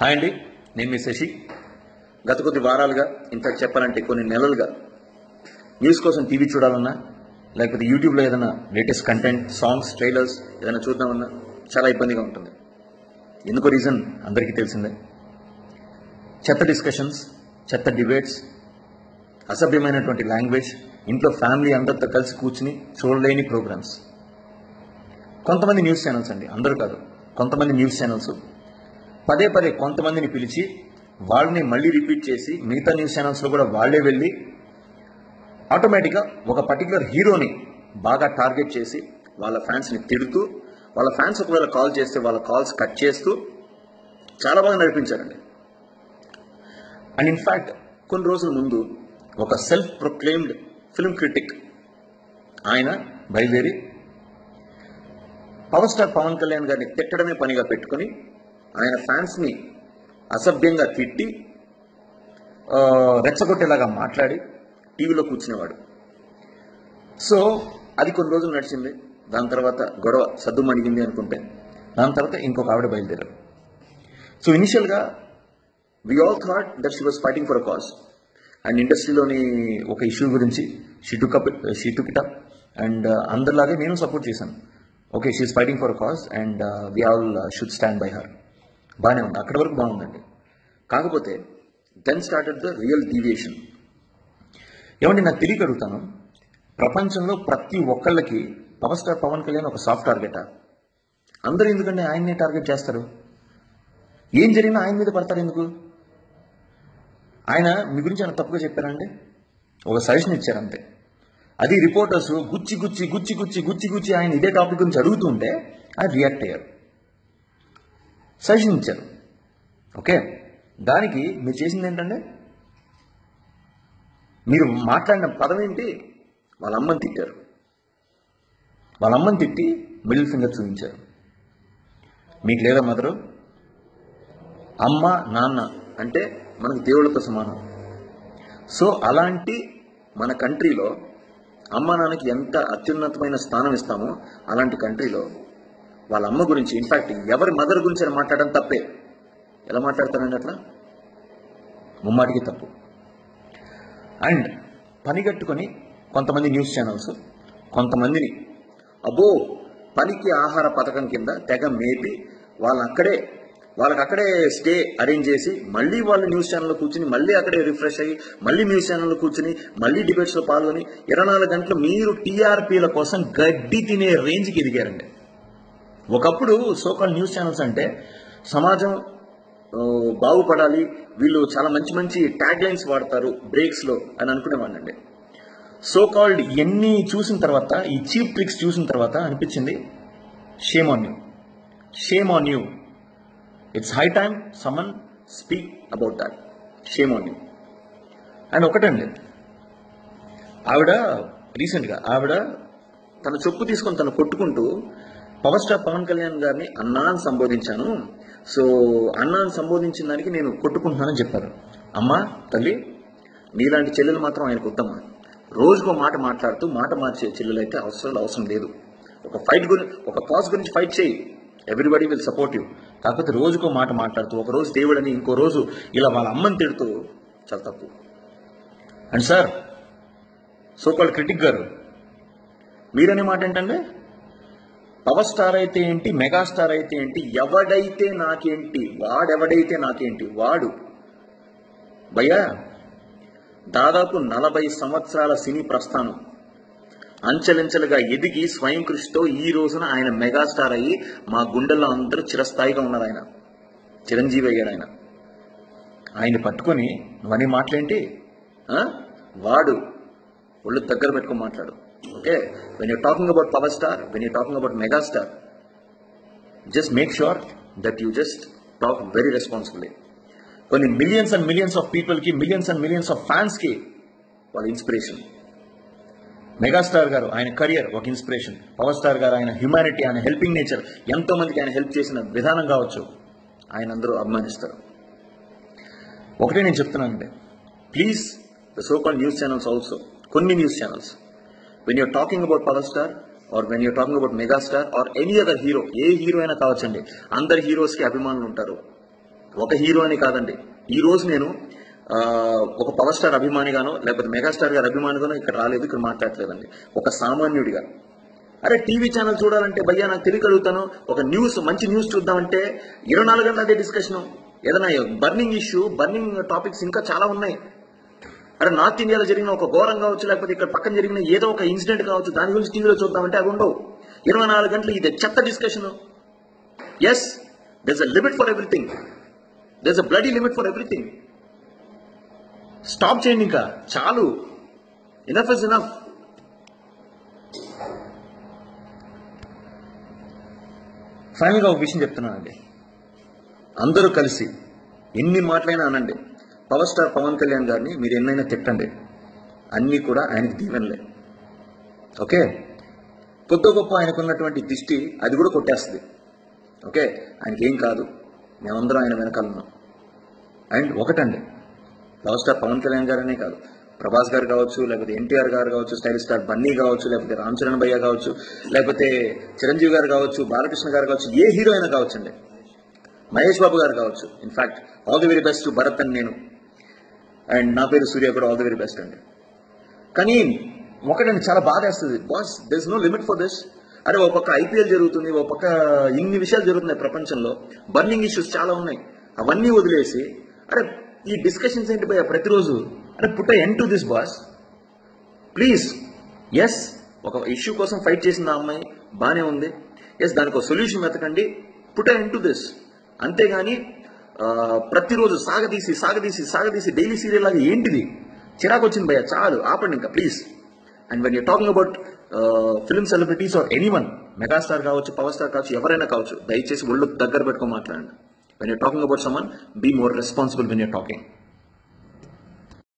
Hi అండి, నేను మీ శశి. గత కొద్ది వారాలుగా, ఇంతకు చెప్పాలంటే కొన్ని నెలలుగా న్యూస్ కోసం టీవీ చూడాలన్నా, లేకపోతే యూట్యూబ్లో ఏదైనా లేటెస్ట్ కంటెంట్, సాంగ్స్, ట్రైలర్స్ ఏదైనా చూద్దామన్నా చాలా ఇబ్బందిగా ఉంటుంది. ఎందుకో రీజన్ అందరికీ తెలిసిందే. చెత్త డిస్కషన్స్, చెత్త డిబేట్స్, అసభ్యమైనటువంటి లాంగ్వేజ్, ఇంట్లో ఫ్యామిలీ అందరితో కలిసి కూర్చుని చూడలేని ప్రోగ్రామ్స్. కొంతమంది న్యూస్ ఛానల్స్ అండి, అందరూ కాదు, కొంతమంది న్యూస్ ఛానల్స్ పదే పదే కొంతమందిని పిలిచి వాళ్ళని మళ్ళీ రిపీట్ చేసి మిగతా న్యూస్ ఛానల్స్లో కూడా వాళ్లే వెళ్ళి ఆటోమేటిక్గా ఒక పర్టికులర్ హీరోని బాగా టార్గెట్ చేసి వాళ్ళ ఫ్యాన్స్ని తిడుతూ, వాళ్ళ ఫ్యాన్స్ ఒకవేళ కాల్ చేస్తే వాళ్ళ కాల్స్ కట్ చేస్తూ చాలా బాగా నడిపించారండి. అండ్ ఇన్ఫ్యాక్ట్ కొన్ని రోజుల ముందు ఒక సెల్ఫ్ ప్రొక్లెయిమ్డ్ ఫిల్మ్ క్రిటిక్ ఆయన బయలుదేరి పవర్ స్టార్ పవన్ కళ్యాణ్ గారిని తిట్టడమే పనిగా పెట్టుకుని ఆయన ఫ్యాన్స్ని అసభ్యంగా తిట్టి రెచ్చగొట్టేలాగా మాట్లాడి టీవీలో కూర్చునేవాడు. సో అది కొన్ని రోజులు నడిచింది. దాని తర్వాత గొడవ సద్దుమణిగింది అనుకుంటే దాని తర్వాత ఇంకొక ఆవిడ బయలుదేరారు. సో ఇనిషియల్గా we all thought that she was fighting for a cause. And ఇండస్ట్రీలోని ఒక ఇష్యూ గురించి she took it up. And అందరిలాగే నేను సపోర్ట్ చేశాను. Okay, she's fighting for a cause and we all should stand by her. బాగానే ఉంది, అక్కడి వరకు బాగుందండి. కాకపోతే then started the real deviation. ఏమంటే నాకు తెలియక అడుగుతాను, ప్రపంచంలో ప్రతి ఒక్కళ్ళకి పవర్ స్టార్ పవన్ కళ్యాణ్ ఒక సాఫ్ట్ టార్గెటా? అందరూ ఎందుకంటే ఆయన్నే టార్గెట్ చేస్తారు? ఏం జరిగినా ఆయన మీద పడతారు ఎందుకు? ఆయన మీ గురించి ఆయన తప్పుగా చెప్పారంటే ఒక సజెషన్ ఇచ్చారంతే. అది రిపోర్టర్స్ గుచ్చి గుచ్చి గుచ్చి గుచ్చి గుచ్చి గుచ్చి ఆయన ఇదే టాపిక్ గురించి అడుగుతుంటే ఆయన రియాక్ట్ అయ్యారు, సజెషన్ ఇచ్చారు. ఓకే, దానికి మీరు చేసింది ఏంటంటే, మీరు మాట్లాడిన పదం ఏంటి? వాళ్ళ అమ్మని తిట్టారు. వాళ్ళ అమ్మని తిట్టి మిడిల్ ఫింగర్ చూపించారు. మీకు లేదా మదరు? అమ్మ నాన్న అంటే మనకు దేవుళ్ళతో సమానం. సో అలాంటి మన కంట్రీలో అమ్మ నాన్నకి ఎంత అత్యున్నతమైన స్థానం ఇస్తామో అలాంటి కంట్రీలో వాళ్ళ అమ్మ గురించి, ఇన్ఫ్యాక్ట్ ఎవరి మదర్ గురించి అని మాట్లాడడం తప్పే. ఎలా మాట్లాడతారండి అట్లా? ముమ్మాటికి తప్పు. అండ్ పనిగట్టుకొని కొంతమంది న్యూస్ ఛానల్స్ కొంతమందిని అబ్బో పనికి ఆహార పథకం కింద తెగ మేపి వాళ్ళకి అక్కడే స్టే అరేంజ్ చేసి మళ్ళీ వాళ్ళు న్యూస్ ఛానల్లో కూర్చుని మళ్ళీ అక్కడే రిఫ్రెష్ అయ్యి మళ్ళీ న్యూస్ ఛానల్లో కూర్చుని మళ్ళీ డిబేట్స్లో పాల్గొని 24 గంటలు మీరు టీఆర్పీల కోసం గడ్డి తినే రేంజ్కి ఎదిగారండి. ఒకప్పుడు సోకాల్ న్యూస్ ఛానల్స్ అంటే సమాజం బాగుపడాలి, వీళ్ళు చాలా మంచి మంచి ట్యాగ్ లైన్స్ వాడతారు బ్రేక్స్లో అని అనుకునేవాడినండి. సోకాల్డ్ ఇవన్నీ చూసిన తర్వాత, ఈ చీప్ ట్రిక్స్ చూసిన తర్వాత అనిపించింది, shame on you, shame on you. It's high time someone speak about that. Shame on you. And ఒకటండి, రీసెంట్గా ఆవిడ తన చెప్పు తీసుకొని తను కొట్టుకుంటూ పవర్ స్టార్ పవన్ కళ్యాణ్ గారిని అన్నా అని సంబోధించాను, సో అన్నా అని సంబోధించిన దానికి నేను కొట్టుకుంటున్నానని చెప్పారు. అమ్మా తల్లి, నీలాంటి చెల్లెలు మాత్రం ఆయనకు వద్దమ్మా. రోజుకో మాట మాట్లాడుతూ మాట మార్చే చెల్లెలు అయితే అవసరం లేదు. ఒక కాజ్ గురించి ఫైట్ చేయి, ఎవ్రీబడి విల్ సపోర్ట్ యూ. కాకపోతే రోజుకో మాట మాట్లాడుతూ ఒక రోజు దేవుడని ఇంకో రోజు ఇలా వాళ్ళ అమ్మని తిడుతూ చాలా తప్పు. అండ్ సార్, సోకాల్డ్ క్రిటిక్ గారు, మీరనే మాట ఏంటంటే, పవర్ స్టార్ అయితే ఏంటి, మెగాస్టార్ అయితే ఏంటి, ఎవడైతే నాకేంటి, వాడెవడైతే నాకేంటి, వాడు భయ్యా దాదాపు 40 సంవత్సరాల సినీ ప్రస్థానం అంచెలంచెలుగా ఎదిగి స్వయం కృషితో ఈ రోజున ఆయన మెగాస్టార్ అయ్యి మా గుండెల్లో అందరూ చిరస్థాయిగా ఉన్నారు. ఆయన చిరంజీవి అయ్యాడు. ఆయన్ని పట్టుకొని నువ్వని మాటలేంటి? వాడు ఒళ్ళు దగ్గర పెట్టుకొని మాట్లాడు. Okay, when you're talking about power star, when you're talking about mega star, just make sure that you just talk very responsibly. When millions and millions of people ki, millions and millions of fans ki వాళ్ళ inspiration. Megastar గారు ఆయన career ఒక inspiration. Power star గారు ఆయన humanity, ఆయన helping nature, ఎంతో మందికి ఆయన హెల్ప్ చేసిన విధానం కావచ్చు, ఆయన అందరూ అభిమానిస్తారు. ఒకటే నేను చెప్తున్నానంటే, please the so called news channels also, కొన్ని news channels, when you're talking about power star or when you're talking about mega star or any other hero, ఏ హీరో అయినా కావచ్చండి, అందరి హీరోస్కి అభిమానులు ఉంటారు. ఒక హీరో అని కాదండి. ఈ రోజు నేను ఒక పవర్ స్టార్ అభిమానిగానో లేకపోతే మెగాస్టార్ గారి అభిమానిగానో ఇక్కడ రాలేదు, ఇక్కడ మాట్లాడలేదండి. ఒక సామాన్యుడిగా, అరే టీవీ ఛానల్ చూడాలంటే భయ్యా నాకు తెలియగలుగుతాను, ఒక న్యూస్ మంచి న్యూస్ చూద్దామంటే 24 గంటలు అదే డిస్కషన్. ఏదైనా బర్నింగ్ ఇష్యూ, బర్నింగ్ టాపిక్స్ ఇంకా చాలా ఉన్నాయి. అరే నార్త్ ఇండియాలో జరిగిన ఒక ఘోరం కావచ్చు, లేకపోతే ఇక్కడ పక్కన జరిగిన ఏదో ఒక ఇన్సిడెంట్ కావచ్చు, దాని గురించి టీవీలో చూద్దామంటే అవి ఉండవు. 24 గంటలు ఇదే చెత్త discussion. Yes, there's a limit for everything. There's a bloody limit for everything. Stop చేయండి, ఇంకా చాలు. Enough is enough. ఫైనల్గా ఒక విషయం చెప్తున్నానండి. అందరూ కలిసి ఎన్ని మాటలైనా అనండి, పవర్ స్టార్ పవన్ కళ్యాణ్ గారిని మీరు ఎన్నైనా తిట్టండి, అన్నీ కూడా ఆయనకి దీవెనలే. ఓకే, కొద్ది గొప్ప ఆయనకున్నటువంటి దిష్టి అది కూడా కొట్టేస్తుంది. ఓకే, ఆయనకి ఏం కాదు, మేమందరం ఆయన వెనకాల ఉన్నాం. అండ్ ఒకటండి, పవర్ స్టార్ పవన్ కళ్యాణ్ గారనే కాదు, ప్రభాస్ గారు కావచ్చు, లేకపోతే ఎన్టీఆర్ గారు కావచ్చు, స్టైల్ స్టార్ బన్నీ కావచ్చు, లేకపోతే రామ్ చరణ్ భయ్య కావచ్చు, లేకపోతే చిరంజీవి గారు కావచ్చు, బాలకృష్ణ గారు కావచ్చు, ఏ హీరో అయినా కావచ్చు అండి, మహేష్ బాబు గారు కావచ్చు. In fact all the very best Bharat అని నేను, అండ్ నా పేరు సూర్య కూడా ఆల్ ది వెరీ బెస్ట్ అండి. కానీ ఒకటండి, చాలా బాధ వేస్తుంది boss, there is no limit for this. అరే ఒక పక్క ఐపీఎల్ జరుగుతుంది, ఒక పక్క ఇన్ని విషయాలు జరుగుతున్నాయి ప్రపంచంలో, బర్నింగ్ ఇష్యూస్ చాలా ఉన్నాయి, అవన్నీ వదిలేసి అరే ఈ డిస్కషన్స్ ఏంటి భయ్యా ప్రతిరోజు? అరే put end to this boss please. Yes, ఒక ఇష్యూ కోసం ఫైట్ చేసిన ఆ అమ్మాయి బాగానే ఉంది, ఎస్ దానికి ఒక సొల్యూషన్ వెతకండి, పుట్ ఎండ్ టు దిస్. అంతేగాని ప్రతిరోజు సాగదీసి సాగదీసి సాగదీసి డైలీ సీరియల్ లాగా ఏంటిది? చిరాకు వచ్చింది భయ్యా, చాలు, ఆపండి ఇంకా please. And when your talking about film celebrities or anyone, megastar కావచ్చు, పవర్ స్టార్ కావచ్చు, ఎవరైనా కావచ్చు, దయచేసి ఒళ్ళు దగ్గర పెట్టుకొని మాట్లాడండి. When you're talking about someone, be more responsible when you're talking.